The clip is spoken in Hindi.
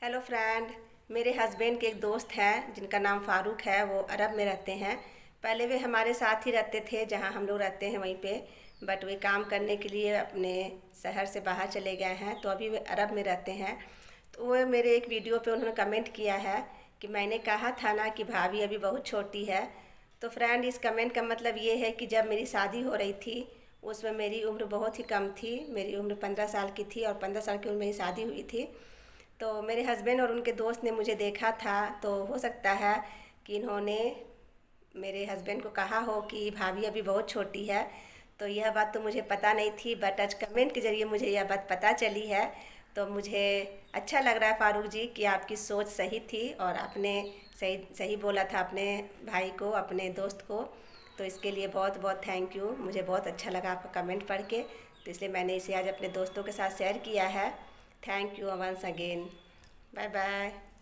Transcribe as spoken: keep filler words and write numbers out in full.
Hello friend. मेरे हस्बैंड के एक दोस्त हैं जिनका नाम फ़ारूक है। वो अरब में रहते हैं। पहले वे हमारे साथ ही रहते थे, जहां हम लोग रहते हैं वहीं पे। बट वे काम करने के लिए अपने शहर से बाहर चले गए हैं, तो अभी वे अरब में रहते हैं। तो वो मेरे एक वीडियो पे उन्होंने कमेंट किया है कि मैंने कहा था ना कि भाभी अभी बहुत छोटी है। तो फ्रेंड, इस कमेंट का मतलब ये है कि जब मेरी शादी हो रही थी उसमें मेरी उम्र बहुत ही कम थी। मेरी उम्र पंद्रह साल की थी और पंद्रह साल की उम्र में ही शादी हुई थी। तो मेरे हस्बैंड और उनके दोस्त ने मुझे देखा था, तो हो सकता है कि इन्होंने मेरे हस्बैंड को कहा हो कि भाभी अभी बहुत छोटी है। तो यह बात तो मुझे पता नहीं थी, बट आज कमेंट के ज़रिए मुझे यह बात पता चली है। तो मुझे अच्छा लग रहा है फ़ारूक जी कि आपकी सोच सही थी और आपने सही सही बोला था अपने भाई को, अपने दोस्त को। तो इसके लिए बहुत बहुत थैंक यू। मुझे बहुत अच्छा लगा आपका कमेंट पढ़ के, तो इसलिए मैंने इसे आज अपने दोस्तों के साथ शेयर किया है। Thank you once again. Bye bye.